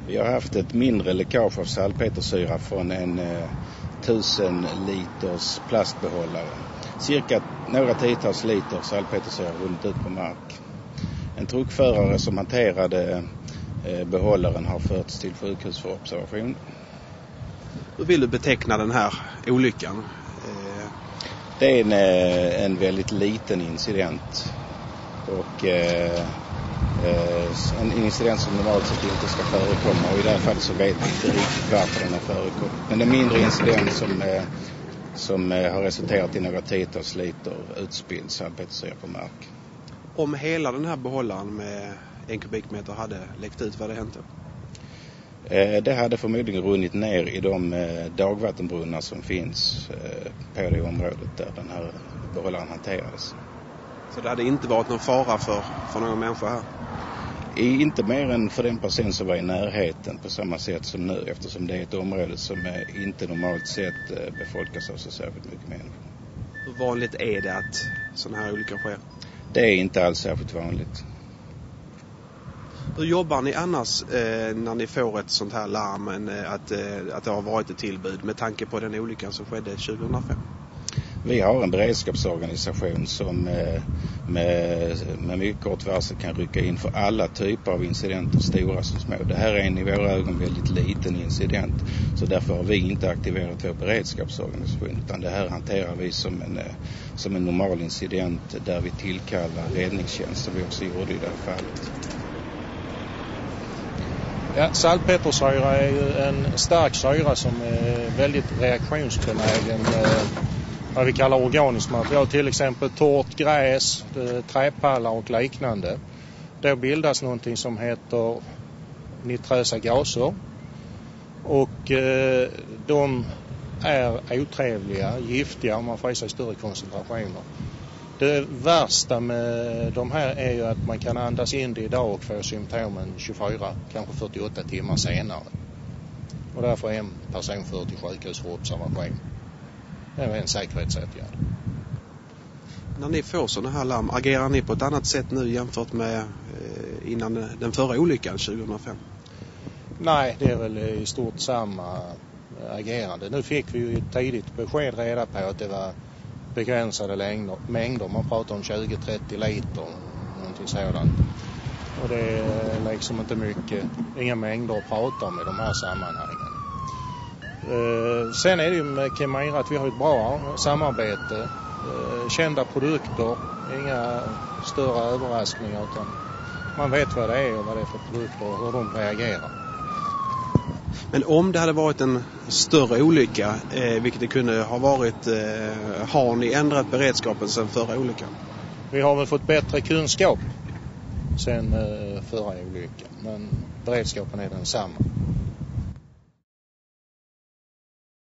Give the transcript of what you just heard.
Vi har haft ett mindre läckage av salpetersyra från en 1000 liters plastbehållare. Cirka några tiotals liter salpetersyra runt ut på mark. En truckförare som hanterade behållaren har förts till sjukhus för observation. Hur vill du beteckna den här olyckan? Det är en väldigt liten incident och en incident som normalt sett inte ska förekomma, och i det här fallet så vet vi inte riktigt varför den har förekommit. Men en mindre incident som har resulterat i några tiotals liter utspilld salpetersyra på mark. Om hela den här behållaren med 1 kubikmeter hade läckt ut, vad det hänt då? Det hade förmodligen runnit ner i de dagvattenbrunnar som finns på det området där den här behållaren hanterades. Så det hade inte varit någon fara för någon människa här? Inte mer än för den person som var i närheten på samma sätt som nu, eftersom det är ett område som inte normalt sett befolkas av så särskilt mycket människor. Hur vanligt är det att sådana här olyckor sker? Det är inte alls särskilt vanligt. Hur jobbar ni annars när ni får ett sånt här larm att det har varit ett tillbud med tanke på den olyckan som skedde 2005? Vi har en beredskapsorganisation som med mycket kort varsel kan rycka in för alla typer av incidenter, stora som små. Det här är en i våra ögon väldigt liten incident, så därför har vi inte aktiverat vår beredskapsorganisation, utan det här hanterar vi som en normal incident där vi tillkallar räddningstjänst, som vi också gjorde i det här fallet. Ja, salpetersyra är ju en stark syra som är väldigt reaktionsbenägen. Vad vi kallar organiskt material, till exempel torrt gräs, träpallar och liknande. Då bildas någonting som heter nitrösa gaser, och de är otrevliga, giftiga om man får i sig större koncentrationer. Det värsta med de här är ju att man kan andas in det idag och få symptomen 24, kanske 48 timmar senare. Och därför är en person förd till sjukhus för observation. Det är en säkerhetsåtgärd. När ni får sådana här larm, agerar ni på ett annat sätt nu jämfört med innan den förra olyckan 2005? Nej, det är väl i stort samma agerande. Nu fick vi ju tidigt besked reda på att det var begränsade mängder. Man pratar om 20-30 liter, någonting sådant. Och det är liksom inte mycket, inga mängder att prata om i de här sammanhangen. Sen är det ju med Kemira att vi har ett bra samarbete. Kända produkter, inga större överraskningar, utan man vet vad det är och vad det är för produkter och hur de reagerar. Men om det hade varit en större olycka, vilket det kunde ha varit, har ni ändrat beredskapen sedan förra olyckan? Vi har väl fått bättre kunskap sedan förra olyckan, men beredskapen är densamma.